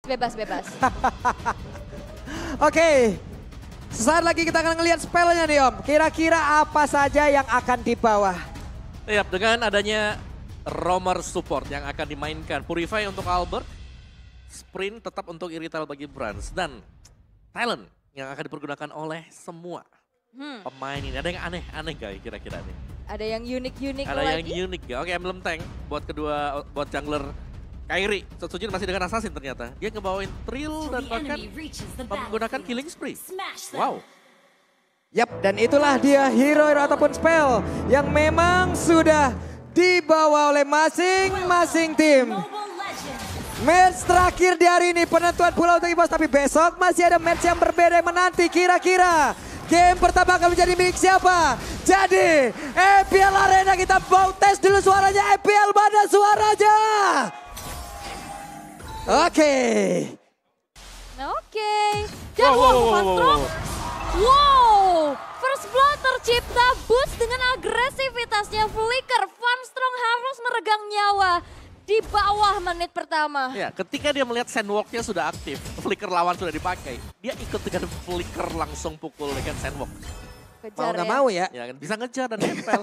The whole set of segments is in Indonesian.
bebas, bebas. Oke, sesaat lagi kita akan ngelihat spellnya nih Om. Kira-kira apa saja yang akan dibawa? Yap, dengan adanya Roamer support yang akan dimainkan. Purify untuk Albert, Sprint tetap untuk Irithel bagi Brans. Dan talent yang akan dipergunakan oleh semua pemain ini. Ada yang aneh-aneh gak kira-kira nih? Ada yang unik-unik lagi. Ada yang unik ya. Oke, Emblem Tank buat buat jungler Kairi. Setsujin masih dengan Assassin ternyata. Dia ngebawain Trill dan bahkan menggunakan Killing Spree. Wow. Yap, dan itulah dia hero-hero ataupun spell yang memang sudah dibawa oleh masing-masing tim. Match terakhir di hari ini penentuan pula untuk EVOS, tapi besok masih ada match yang berbeda yang menanti. Kira-kira game pertama akan menjadi milik siapa? Jadi EPL Arena, kita mau tes dulu suaranya. EPL mana suaranya? Oke. Dan Fanstrom. Wow, First Blood tercipta, boost dengan agresivitasnya Flicker. Fanstrong harus meregang nyawa di bawah menit pertama. Ya, ketika dia melihat Sandwalk-nya sudah aktif, Flicker lawan sudah dipakai, dia ikut dengan Flicker langsung pukul dengan Sandwalk. Kejar Mau nggak mau ya? Ya, bisa ngejar dan nempel.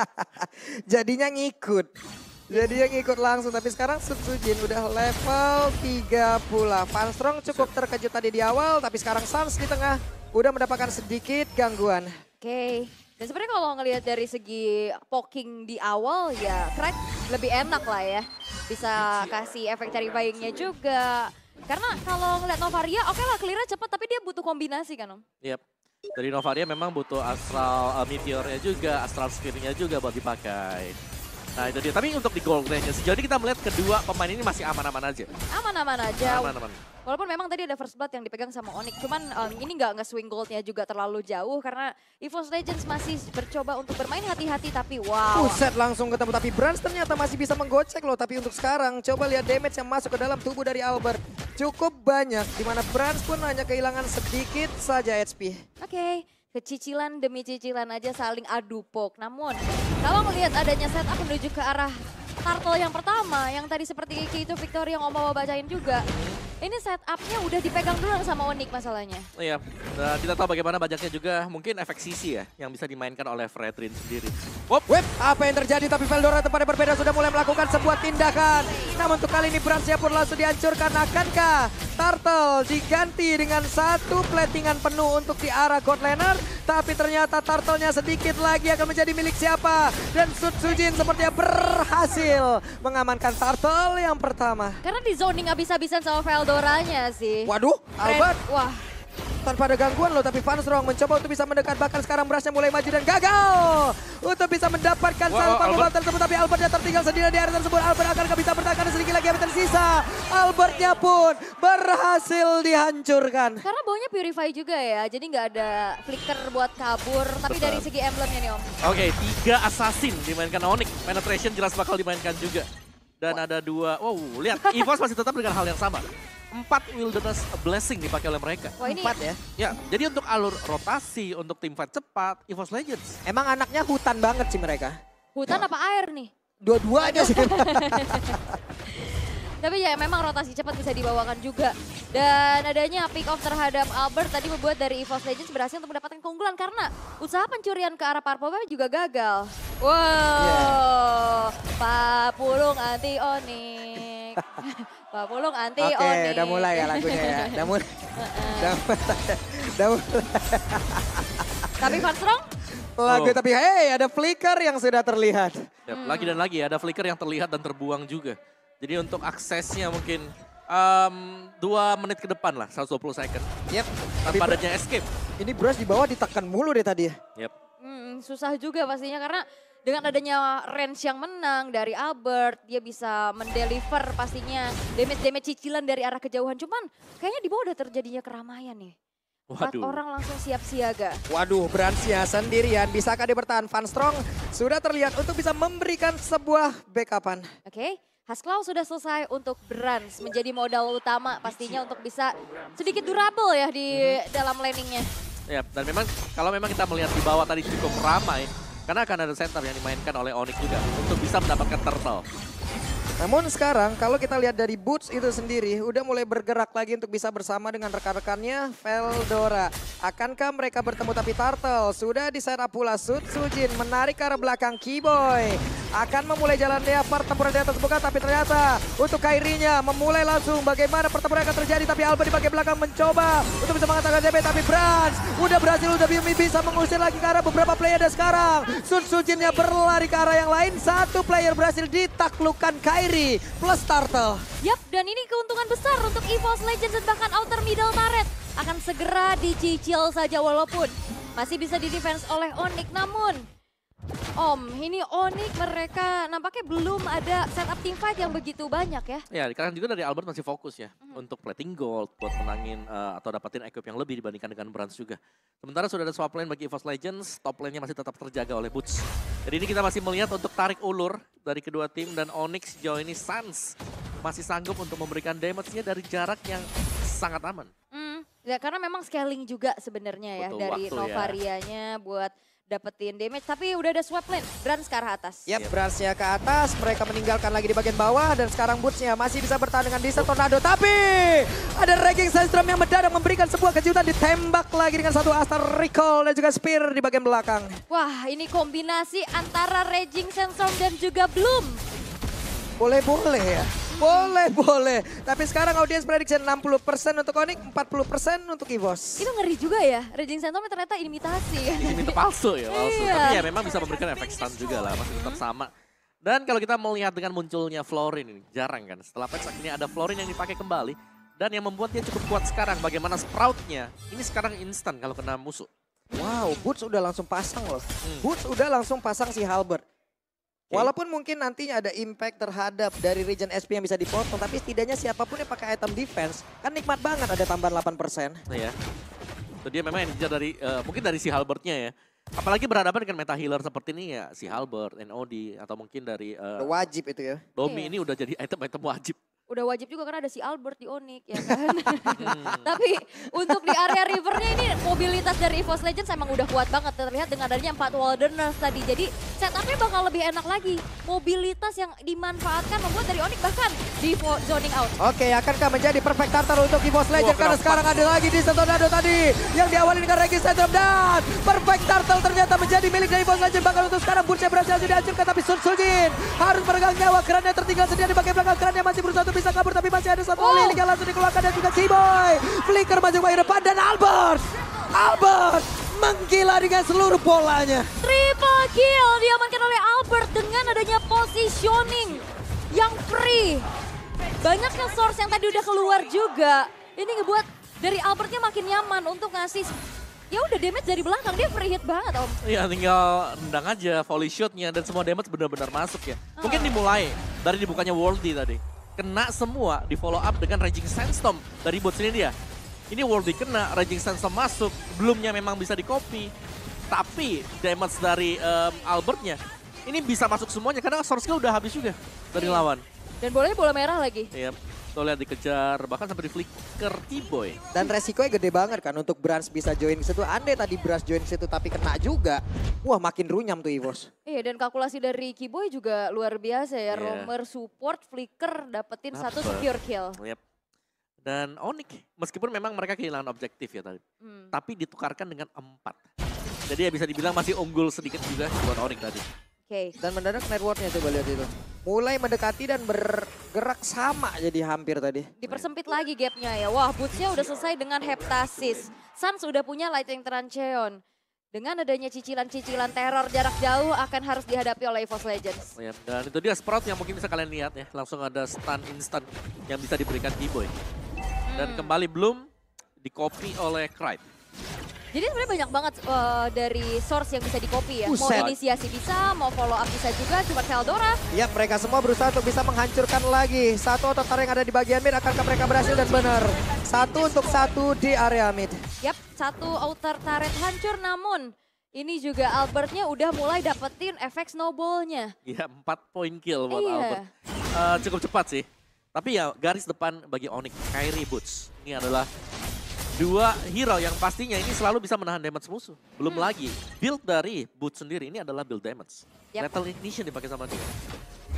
Jadinya ngikut. Jadi yang ikut langsung, tapi sekarang Sujin udah level 30. Fanstrong cukup terkejut tadi di awal, tapi sekarang Sans di tengah udah mendapatkan sedikit gangguan. Oke. Dan sebenarnya kalau ngelihat dari segi poking di awal ya Crack lebih enak lah ya. Bisa kasih efek terrifying-nya juga. Karena kalau ngeliat Novaria oke lah clear-nya cepat, tapi dia butuh kombinasi kan Om? Yap. Dari Novaria memang butuh Astral Meteor-nya juga, Astral Spear-nya juga buat dipakai. Nah itu dia, tapi untuk di gold range-nya sejauh ini kita melihat kedua pemain ini masih aman-aman aja. Aman-aman aja. Aman-aman. Walaupun memang tadi ada first blood yang dipegang sama Onyx, cuman ini nggak nge-swing goldnya juga terlalu jauh karena EVOS Legends masih bercoba untuk bermain hati-hati, tapi wow. Set langsung ketemu, tapi Brans ternyata masih bisa menggocek loh. Tapi untuk sekarang coba lihat damage yang masuk ke dalam tubuh dari Albert. Cukup banyak, dimana Brans pun hanya kehilangan sedikit saja HP. Oke. Kecicilan demi cicilan aja saling adu pok. Namun kalau melihat adanya setup menuju ke arah turtle yang pertama, yang tadi seperti itu Victoria yang Om Bawa bacain juga. Ini setupnya udah dipegang dulu sama Onyx masalahnya. Iya, dan kita tahu bagaimana banyaknya juga mungkin efek sisi ya yang bisa dimainkan oleh Fredrin sendiri. Wop, apa yang terjadi? Tapi Veldora tempatnya berbeda sudah mulai melakukan sebuah tindakan. Namun untuk kali ini Bransnya pun langsung dihancurkan. Akankah Turtle diganti dengan satu platingan penuh untuk di arah God Laner? Tapi ternyata Turtle-nya sedikit lagi akan menjadi milik siapa? Dan Sujin sepertinya berhasil mengamankan Turtle yang pertama. Karena di zoning habis-habisan sama Veldoranya sih. Waduh, Albert. Wah. Tanpa ada gangguan loh, tapi Fanstrong mencoba untuk bisa mendekat. Bahkan sekarang Brasnya mulai maju dan gagal untuk bisa mendapatkan salva global tersebut. Tapi Albertnya tertinggal sendiri di area tersebut. Albert akan bisa bertahan sedikit lagi yang tersisa. Albertnya pun berhasil dihancurkan. Karena bawanya Purify juga ya, jadi nggak ada flicker buat kabur. Tapi dari segi emblemnya nih Om. Oke, 3 assassin dimainkan Onyx. Penetration jelas bakal dimainkan juga. Dan ada 2, lihat EVOS masih tetap dengan hal yang sama. 4 Wilderness Blessing dipakai oleh mereka. Wah, ini 4 ya? Ya, jadi untuk alur rotasi, untuk tim fight cepat, EVOS Legends. Emang anaknya hutan banget sih mereka. Hutan apa air nih? Dua-duanya sih. Tapi ya memang rotasi cepat bisa dibawakan juga. Dan adanya pick off terhadap Albert tadi membuat dari EVOS Legends berhasil untuk mendapatkan keunggulan karena usaha pencurian ke arah Purple Wave juga gagal. Wow, Pak Pulung anti Onyx. Pak Pulung anti Onyx. Oke, udah mulai ya lagunya ya. Udah mulai. Udah mulai. Tapi Fanstrong? Lagu tapi hey ada flicker yang sudah terlihat. Yap, lagi dan lagi ada flicker yang terlihat dan terbuang juga. Jadi untuk aksesnya mungkin 2 menit ke depan lah, 120 second. Yep. Tanpa adanya escape. Ini Bros di bawah ditekan mulu deh tadi ya. Yep. Susah juga pastinya karena dengan adanya range yang menang dari Albert, dia bisa mendeliver pastinya damage-damage cicilan dari arah kejauhan. Cuman kayaknya di bawah udah terjadinya keramaian nih. 4 orang langsung siap siaga. Waduh, Bransnya sendirian. Bisakah dia bertahan? Fanstrong sudah terlihat untuk bisa memberikan sebuah backupan. Oke. Haskell sudah selesai untuk Brans menjadi modal utama pastinya untuk bisa sedikit durable ya di dalam landingnya. Ya, dan memang kalau memang kita melihat di bawah tadi cukup ramai, karena akan ada setup yang dimainkan oleh Onyx juga untuk bisa mendapatkan turtle. Namun sekarang kalau kita lihat dari Boots itu sendiri udah mulai bergerak lagi untuk bisa bersama dengan rekan-rekannya Veldora. Akankah mereka bertemu tapi Turtle sudah di setup pula Sujin menarik ke arah belakang Keyboy. Akan memulai jalan dia pertempuran di atas buka tapi ternyata untuk Kairinya memulai langsung bagaimana pertempuran akan terjadi tapi Albert di bagian belakang mencoba untuk bisa mengatakan DB tapi Brans udah berhasil udah bisa mengusir lagi ke arah beberapa player dan sekarang Sujinnya berlari ke arah yang lain. Satu player berhasil ditaklukkan Kairi plus Turtle. Yap, dan ini keuntungan besar untuk EVOS Legends dan bahkan outer middle turret. Akan segera dicicil saja walaupun masih bisa di-defense oleh Onyx. Namun, ini Onyx mereka nampaknya belum ada setup teamfight yang begitu banyak ya. Ya, karena juga dari Albert masih fokus ya untuk plating gold buat menangin atau dapetin equip yang lebih dibandingkan dengan Brans juga. Sementara sudah ada swap lane bagi EVOS Legends, top lane-nya masih tetap terjaga oleh Boots. Jadi ini kita masih melihat untuk tarik ulur dari kedua tim dan Onyx sejauh ini Sans masih sanggup untuk memberikan damage-nya dari jarak yang sangat aman. Ya, karena memang scaling juga sebenarnya ya Butuh dari waktu Novarianya buat dapetin damage. Tapi udah ada swap lane, Brans ke arah atas. Yap, Bransnya ke atas, mereka meninggalkan lagi di bagian bawah dan sekarang Bootsnya masih bisa bertahan dengan Descent Tornado. Tapi ada Raging Sandstorm yang mendadak memberikan sebuah kejutan, ditembak lagi dengan satu Astar Recall dan juga Spear di bagian belakang. Wah, ini kombinasi antara Raging Sandstorm dan juga Bloom. Boleh-boleh ya. Boleh. Tapi sekarang audience prediction 60% untuk Onyx, 40% untuk EVOS. Itu ngeri juga ya, Raging Sandstorm ternyata imitasi. Ini palsu ya, palsu. Iya. Tapi ya memang bisa memberikan efek stun juga lah, masih tetap sama. Dan kalau kita melihat dengan munculnya Florin ini, jarang kan. Setelah patch ini ada Florin yang dipakai kembali. Dan yang membuat dia cukup kuat sekarang, bagaimana Sproutnya. Ini sekarang instan kalau kena musuh. Wow, Boots udah langsung pasang loh. Boots udah langsung pasang si Halberd. Walaupun mungkin nantinya ada impact terhadap dari region SP yang bisa dipotong, tapi setidaknya siapapun yang pakai item defense, kan nikmat banget ada tambahan 8%. Iya. Itu dia memang yang dikejar dari, mungkin dari si Halbertnya ya. Apalagi berhadapan dengan meta healer seperti ini ya, si Halbert, NOD, atau mungkin dari Wajib itu ya. Domi Iya. ini udah jadi item-item wajib. Udah wajib juga karena ada si Albert di Onyx ya kan. Tapi untuk di area rivernya ini mobilitas dari EVOS Legends emang udah kuat banget. Terlihat dengan adanya 4 Wilderness tadi. Jadi setupnya bakal lebih enak lagi. Mobilitas yang dimanfaatkan membuat dari Onyx bahkan di zoning out. Oke, akankah menjadi perfect starter untuk EVOS Legends? Wah, Karena kenapa? sekarang ada lagi di Tornado tadi yang diawali dengan Raging Sandstorm dan perfect turtle ternyata menjadi milik dari EVOS Legends. Bahkan untuk sekarang Bursa berhasil dihancurkan tapi Sujin harus meregang nyawa. Kerannya tertinggal sendiri di bagian belakang. Kerannya masih berusaha untuk bisa kabur tapi masih ada satu link yang langsung dikeluarkan dan juga Keyboy. Flicker masuk ke depan dan Albert menggila dengan seluruh polanya. Triple kill diamankan oleh Albert dengan adanya positioning yang free. Banyaknya source yang tadi udah keluar juga. Ini ngebuat dari Albertnya makin nyaman untuk ngasih, ya udah damage dari belakang, dia free hit banget Om. Iya, tinggal rendang aja volley shotnya dan semua damage benar-benar masuk ya. Mungkin dimulai dari dibukanya Worldy tadi. Kena semua, di follow up dengan Raging Sandstorm dari Boots ini dia. Ini Worldy kena, Raging Sandstorm masuk, belumnya memang bisa di copy. Tapi damage dari Albertnya, ini bisa masuk semuanya karena source-nya udah habis juga dari lawan. Dan bolanya bola merah lagi. Iya, tuh lihat dikejar, bahkan sampai di flicker Keyboy. Dan resikonya gede banget kan untuk Brans bisa join ke situ. Andai tadi Brans join ke situ tapi kena juga. Wah, makin runyam tuh EVOS. Iya, dan kalkulasi dari Keyboy juga luar biasa ya. Iya. Roamer support, flicker dapetin satu Dapet. secure kill. Yep. Dan Onyx, meskipun memang mereka kehilangan objektif ya tadi. Tapi ditukarkan dengan 4. Jadi ya bisa dibilang masih unggul sedikit juga buat Onyx tadi. Oke. Dan mendadak networknya coba lihat itu. Mulai mendekati dan bergerak sama jadi hampir tadi. Dipersempit lagi gapnya ya. Wah, Boots-nya udah selesai dengan Heptasis. Sans udah punya Lightning Trancheon. Dengan adanya cicilan-cicilan teror jarak jauh akan harus dihadapi oleh EVOS Legends. Yep. Dan itu dia Sprout yang mungkin bisa kalian lihat ya. Langsung ada stun instant yang bisa diberikan Keyboy. Dan kembali Bloom di-copy oleh Cryde. Jadi sebenarnya banyak banget dari source yang bisa di-copy ya. Mau Buset. inisiasi bisa, mau follow up bisa juga. Cuma Veldora. Ya, mereka semua berusaha untuk bisa menghancurkan lagi. Satu otot yang ada di bagian mid, akankah mereka berhasil dan benar. 1 untuk 1 di area mid. Yap, satu outer turret hancur namun ini juga Albertnya udah mulai dapetin efek snowball-nya. Iya, 4 point kill buat Iya. Albert. Cukup cepat sih. Tapi ya garis depan bagi Onyx, Kairi Boots. Ini adalah 2 hero yang pastinya ini selalu bisa menahan damage musuh. Belum lagi build dari Boots sendiri ini adalah build damage. Yap. Lethal Ignition dipakai sama dia.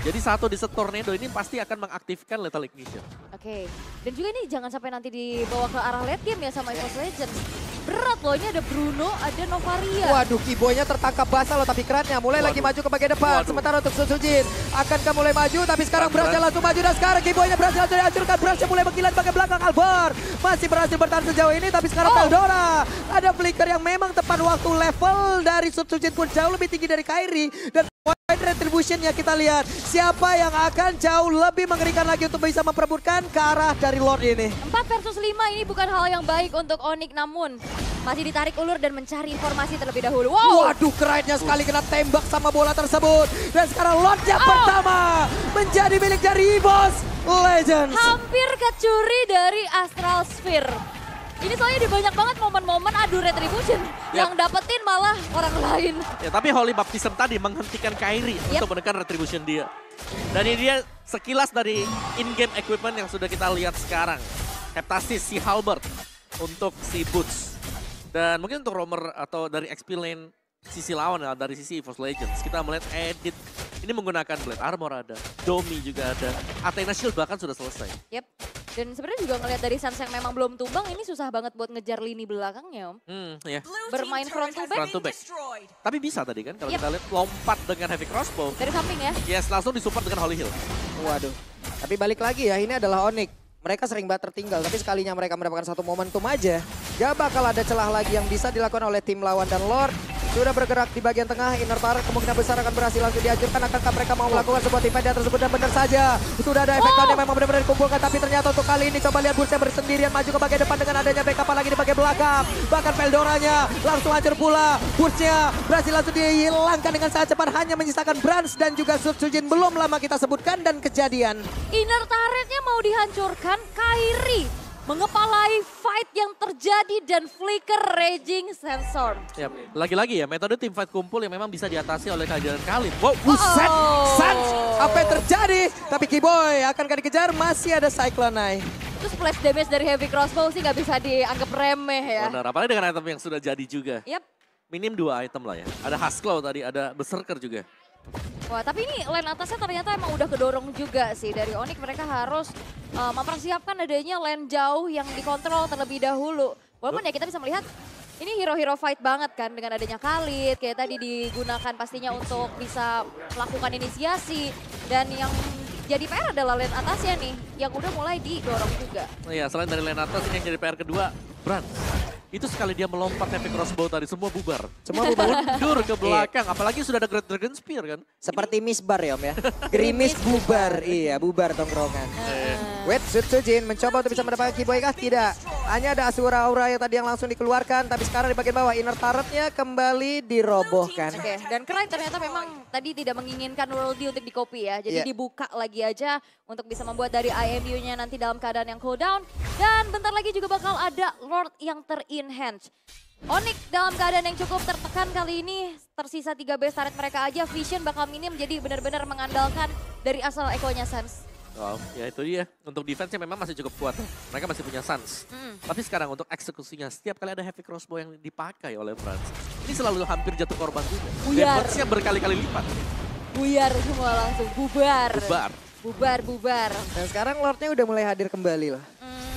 Jadi satu di set tornado ini pasti akan mengaktifkan Lethal Ignition. Oke. Dan juga ini jangan sampai nanti dibawa ke arah late game ya sama EVOS Legends. Berat loh, ini ada Bruno, ada Novaria. Waduh, Kiboynya tertangkap basah loh, tapi keratnya mulai lagi maju ke bagian depan. Waduh. Sementara untuk Sutsujin, akankah mulai maju, tapi sekarang berhasil langsung maju. Dan sekarang Kiboynya berhasil langsung dihancurkan. Berhasil mulai mengkilat bagian belakang. Albert masih berhasil bertahan sejauh ini, tapi sekarang Veldora. Ada flicker yang memang tepat waktu, level dari Sutsujin pun jauh lebih tinggi dari Kairi. Dan point retribution ya kita lihat. Siapa yang akan jauh lebih mengerikan lagi untuk bisa memperebutkan ke arah dari Lord ini. 4 versus 5 ini bukan hal yang baik untuk Onyx, namun masih ditarik ulur dan mencari informasi terlebih dahulu. Wow! Waduh, kerennya sekali kena tembak sama bola tersebut. Dan sekarang Lordnya pertama menjadi milik dari EVOS Legends. Hampir kecuri dari Astral Sphere. Ini soalnya di banyak banget momen-momen adu retribution. Yap. Yang dapetin malah orang lain. Ya, tapi Holy Baptism tadi menghentikan Kairi untuk menekan retribution dia. Dan ini dia sekilas dari in-game equipment yang sudah kita lihat sekarang. Heptasis si Halberd untuk si Boots. Dan mungkin untuk roamer atau dari XP lane sisi lawan ya, dari sisi EVOS Legends. Kita melihat edit, ini menggunakan Blade Armor ada, Domi juga ada, Athena Shield bahkan sudah selesai. Yep. Dan sebenarnya juga ngelihat dari Sans yang memang belum tumbang, ini susah banget buat ngejar lini belakangnya, Om. Ya. Bermain front to back. Front to back. Tapi bisa tadi kan kalau kita lihat lompat dengan heavy crossbow. Dari samping ya. Yes, langsung disupport dengan Holy Hill. Waduh, tapi balik lagi ya, ini adalah Onyx. Mereka sering banget tertinggal, tapi sekalinya mereka mendapatkan satu momentum aja, gak bakal ada celah lagi yang bisa dilakukan oleh tim lawan. Dan Lord sudah bergerak di bagian tengah, inner turret kemungkinan besar akan berhasil langsung dihancurkan. Akankah mereka mau melakukan sebuah tim fight tersebut? Dan benar saja, sudah ada efek yang memang benar-benar dikumpulkan. Tapi ternyata untuk kali ini, coba lihat Bursa bersendirian maju ke bagian depan dengan adanya backup lagi di bagian belakang. Bahkan Veldoranya langsung hancur pula. Bursa berhasil langsung dihilangkan dengan sangat cepat, hanya menyisakan Brans dan juga Sutsujin belum lama kita sebutkan. Dan kejadian Inner turretnya mau dihancurkan, Kairi mengepalai fight yang terjadi dan flicker raging sensor. Yap. Lagi-lagi ya, metode tim fight kumpul yang memang bisa diatasi oleh kehadiran Khalid. Wow, buset, Sans, apa yang terjadi? Tapi Kiboy akankah dikejar? Masih ada Cyclone Eye. Itu splash damage dari heavy crossbow sih nggak bisa dianggap remeh ya. benar. Apalagi dengan item yang sudah jadi juga. Yap. Minim 2 item lah ya. Ada Husklow tadi, ada Berserker juga. Wah, tapi ini lane atasnya ternyata emang udah kedorong juga sih. Dari Onyx mereka harus mempersiapkan adanya lane jauh yang dikontrol terlebih dahulu. Walaupun ya kita bisa melihat ini hero-hero fight banget kan dengan adanya Khalid. Kayak tadi digunakan pastinya untuk bisa melakukan inisiasi. Dan yang jadi PR adalah lane atasnya nih yang udah mulai didorong juga. Iya, selain dari lane atas ini yang jadi PR kedua, Brans. Itu sekali dia melompat heavy crossbow tadi, semua bubar. Semua bubar. Mundur ke belakang, apalagi sudah ada Great Dragon Spear kan. Seperti misbar ya Om ya. Gerimis bubar, iya bubar tongkrongan. Wait, Sutsujin mencoba untuk bisa mendapatkan Kiboy kah? Tidak. Hanya ada Asura Aura yang tadi yang langsung dikeluarkan. Tapi sekarang di bagian bawah inner turretnya kembali dirobohkan. Oke, dan keren ternyata memang tadi tidak menginginkan Worldy untuk di copy ya. Jadi dibuka lagi aja untuk bisa membuat dari IMU-nya nanti dalam keadaan yang cooldown. Dan bentar lagi juga bakal ada Lord yang ter-enhance. Onyx dalam keadaan yang cukup tertekan kali ini, tersisa 3 base turret mereka aja, Vision bakal minim jadi benar-benar mengandalkan dari asal echo-nya Sans. Wow, ya itu dia. Untuk defense-nya memang masih cukup kuat. Mereka masih punya Sans. Tapi sekarang untuk eksekusinya, setiap kali ada heavy crossbow yang dipakai oleh Brans, ini selalu hampir jatuh korban juga. Buyar. Damage-nya berkali-kali lipat. Buyar semua langsung, bubar. Bubar. Bubar, bubar. Dan sekarang Lordnya udah mulai hadir kembali loh.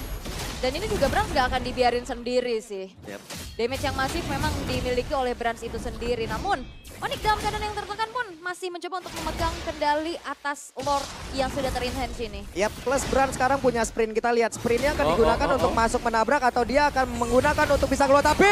Dan ini juga Brans gak akan dibiarin sendiri sih. Yep. Damage yang masif memang dimiliki oleh Brans itu sendiri. Namun Onyx dalam keadaan yang tertekan pun masih mencoba untuk memegang kendali atas Lord yang sudah ter-enhance ini. Yap, plus Brand sekarang punya sprint. Kita lihat sprintnya akan digunakan untuk masuk menabrak atau dia akan menggunakan untuk bisa keluar. Tapi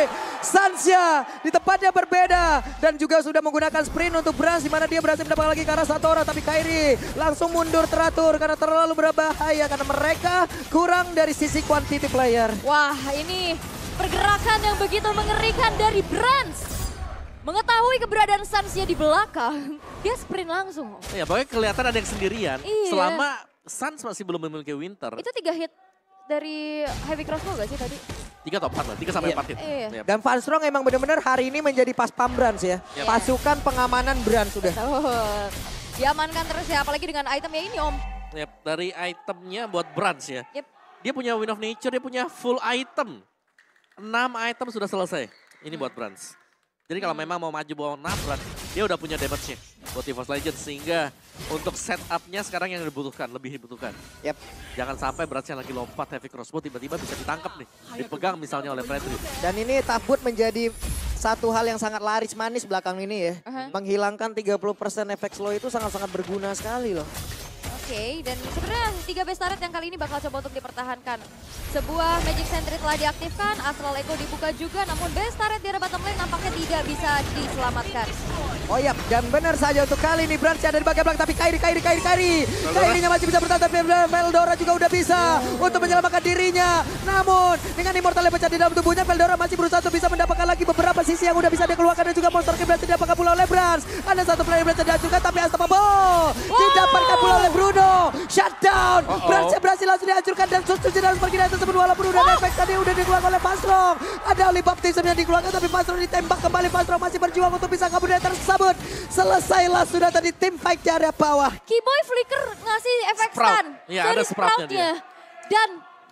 Sansya di tempatnya berbeda dan juga sudah menggunakan sprint untuk Brand, di mana dia berhasil mendapatkan lagi ke arah Satora. Tapi Kairi langsung mundur teratur karena terlalu berbahaya karena mereka kurang dari sisi quantity player. Wah, ini pergerakan yang begitu mengerikan dari Brans. Mengetahui keberadaan Sansya di belakang, dia sprint langsung. Ya, pokoknya kelihatan ada yang sendirian. Iya. Selama Sans masih belum memiliki Winter. Itu 3 hit dari heavy crossbow gak sih tadi? 3 atau 4 lah, 3 sampai 4 hit. Iya. Yep. Dan Van Strong emang benar-benar hari ini menjadi pas pam Brand ya. Yep. Pasukan pengamanan Brand sudah. Betul. Diamankan terus ya, apalagi dengan item ya ini Om. Yep. Dari itemnya buat Brans ya. Yep. Dia punya Wind of Nature, dia punya full item. 6 item sudah selesai. Ini buat Brans. Jadi kalau memang mau maju bawa nabrak, dia udah punya damage-nya buat EVOS Legends. Sehingga untuk setup-nya sekarang yang dibutuhkan, lebih dibutuhkan. Yap. Jangan sampai Bransnya lagi lompat heavy crossbow tiba-tiba bisa ditangkap nih. Dipegang misalnya oleh Fredrik. Dan ini Tabut menjadi satu hal yang sangat laris manis belakang ini ya. Menghilangkan 30% efek slow itu sangat-sangat berguna sekali loh. Oke, dan sebenarnya 3 base turret yang kali ini bakal coba untuk dipertahankan. Sebuah Magic Sentry telah diaktifkan, Astral Echo dibuka juga, namun base turret di arah bottom lane nampaknya tidak bisa diselamatkan. Oh iya, dan benar saja untuk kali ini Brans ada di bagian belakang, tapi Kairi-nya masih bisa bertahan, tapi Veldora juga udah bisa untuk menyelamatkan dirinya. Namun dengan Immortal yang pecah di dalam tubuhnya, Veldora masih berusaha untuk bisa mendapatkan lagi beberapa sisi yang udah bisa dia keluarkan, dan juga monster kill berhasil didapatkan pula oleh Brans. Ada satu player berhasil dihancurkan, tapi Unstoppable didapatkan pula oleh Bruno. Shutdown, Brans berhasil langsung dihancurkan dan Suci harus pergi dari tersebut walaupun udah ada efek tadi udah dikeluarkan oleh Fastrong. Ada Holy Baptism yang dikeluarkan tapi Fastrong ditembak kembali. Fastrong masih berjuang untuk bisa kabur dari tersebut. Selesailah sudah tadi tim fight di area bawah. Keyboy Flicker ngasih efek Sprout. stun Iya, dari ada sproutnya Sproutnya. Dan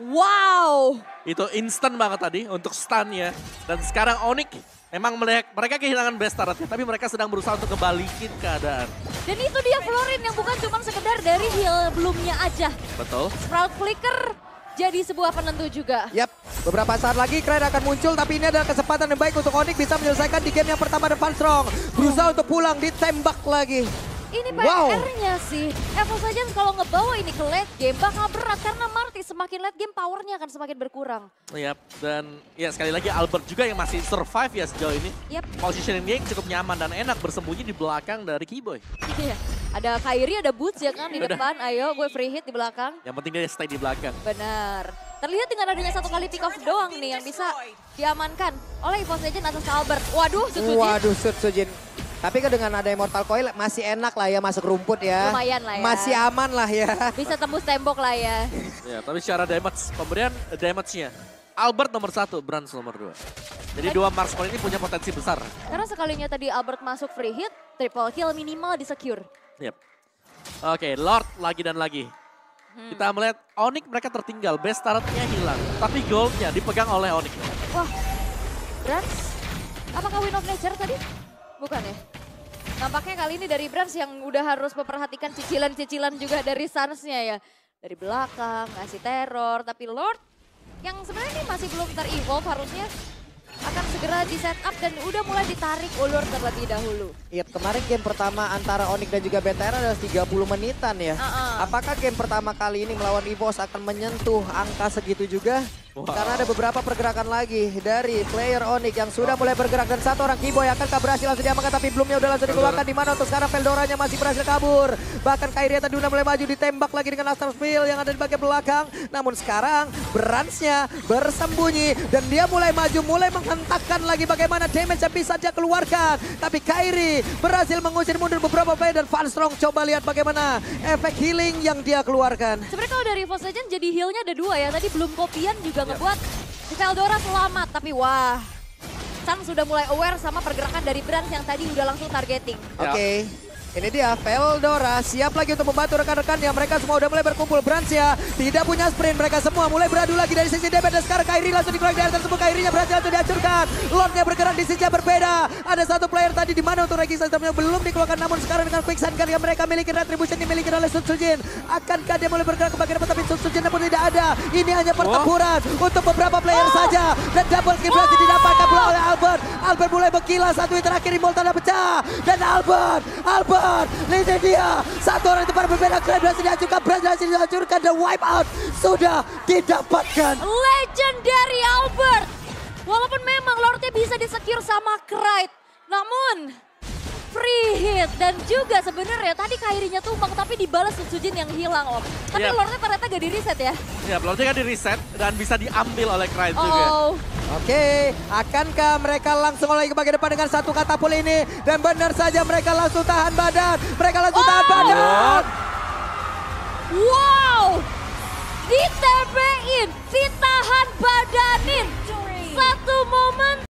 wow. Itu instant banget tadi untuk stunnya. Dan sekarang Onyx memang mereka kehilangan best turretnya, tapi mereka sedang berusaha untuk kembalikan keadaan. Dan itu dia Florin yang bukan cuma sekedar dari heal belumnya aja. Betul. Sprout Flicker jadi sebuah penentu juga. Yap, beberapa saat lagi Kraid akan muncul, tapi ini adalah kesempatan yang baik untuk Onyx bisa menyelesaikan di game yang pertama dan Fastrong berusaha untuk pulang, ditembak lagi. Ini PR-nya sih, EVOS Legends kalau ngebawa ini ke late game bakal berat karena Marty semakin late game powernya akan semakin berkurang. Yap, dan ya sekali lagi Albert juga yang masih survive ya sejauh ini. Yap. Positioning dia cukup nyaman dan enak bersembunyi di belakang dari Keyboy. Iya, ada Kairi, ada Boots ya kan di depan, ayo gue free hit di belakang. Yang penting dia stay di belakang. Benar. Terlihat dengan adanya satu kali pick off doang nih yang bisa diamankan oleh EVOS Legends atas Albert. Waduh, Sutsujin. Waduh, Sutsujin. Tapi kan dengan ada Immortal Coil masih enak lah ya masuk rumput ya. Lumayan lah ya. Masih aman lah ya. Bisa tembus tembok lah ya. Ya, tapi secara damage, pemberian damage-nya Albert nomor 1, Brans nomor 2. Jadi dua marksman ini punya potensi besar. Karena sekalinya tadi Albert masuk free hit, triple kill minimal di secure. Yep. Oke, Lord lagi dan lagi. Kita melihat Onyx mereka tertinggal, best turret-nya hilang. Tapi goldnya dipegang oleh Onyx. Wah, Brans, apakah Win of Nature tadi? Bukan ya? Nampaknya kali ini dari Brans yang udah harus memperhatikan cicilan-cicilan juga dari Suns-nya ya. Dari belakang, ngasih teror. Tapi Lord yang sebenarnya ini masih belum ter-evolve harusnya akan segera di setup dan udah mulai ditarik ulur terlebih dahulu. Iya, kemarin game pertama antara Onyx dan juga BTR adalah 30 menitan ya. Apakah game pertama kali ini melawan EVOS akan menyentuh angka segitu juga? Karena ada beberapa pergerakan lagi dari player Onyx yang sudah mulai bergerak dan satu orang Keyboy akankah berhasil langsung diamankan tapi belumnya udah langsung dikeluarkan di mana untuk sekarang Veldoranya masih berhasil kabur. Bahkan Kairi tadi udah mulai maju ditembak lagi dengan Astral Spill yang ada di bagian belakang. Namun sekarang Bransnya bersembunyi dan dia mulai maju, mulai menghentakkan lagi bagaimana damage yang bisa dia keluarkan. Tapi Kairi berhasil mengusir mundur beberapa player dan Fastrong coba lihat bagaimana efek healing yang dia keluarkan. Sebenarnya kalau dari EVOS Legends jadi healnya ada 2 ya. Tadi belum kopian juga ngebuat si Veldora selamat. Tapi wah, Sun sudah mulai aware sama pergerakan dari Brans yang tadi udah langsung targeting. Oke. Ini dia Veldora siap lagi untuk membantu rekan-rekannya. Mereka semua udah mulai berkumpul. Brans ya tidak punya sprint. Mereka semua mulai beradu lagi dari sisi DB. Dan sekarang Kairi langsung dikeluarkan dari tersebut. Kairinya berhasil langsung dihancurkan. Lordnya bergerak di sisi yang berbeda. Ada satu player tadi di mana untuk registrasi belum dikeluarkan. Namun sekarang dengan quicksand yang mereka miliki, retribution dimiliki oleh Sutsujin. Akankah dia mulai bergerak ke bagian depan? Tapi Sutsujin pun tidak ada. Ini hanya pertempuran untuk beberapa player saja. Dan double kill berhasil didapatkan pula oleh Albert. Albert mulai berkilas. Satu hit terakhir di Molten pecah. Dan Albert. Ini dia satu orang itu pada berbeda. Kraid berhasil dihancurkan, Brans berhasil dihancurkan, dan wipe out sudah didapatkan. Legendary Albert. Walaupun memang Lordnya bisa disecure sama Kraid, namun free hit dan juga sebenarnya tadi Kairinya tumbang tapi dibalas Sutsujin yang hilang Om. Tapi Lordnya ternyata gak di reset ya? Ya, Lordnya kan di reset dan bisa diambil oleh Kraid juga. Oke, akankah mereka langsung lagi ke bagian depan dengan satu katapult ini? Dan benar saja mereka langsung tahan badan. Mereka langsung tahan badan. Wow, di TB-in, ditahan badanin. Satu momen